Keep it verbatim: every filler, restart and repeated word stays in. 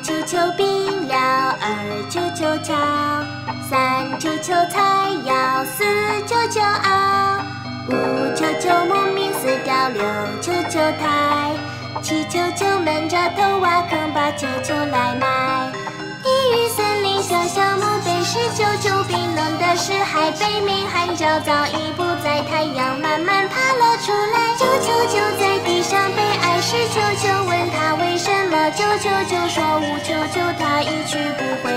九九病了，二九九吵，三九九菜肴，四九九熬，五九九牧民死掉，六九九抬，七九九闷着头挖坑，八九九来埋。地狱森林小小墓碑，十九九病冷的是海，北面海潮早已不在，太阳慢慢爬了出来。九九九在地上悲哀，十九九问他为什么，九九九说五九九他一去不回。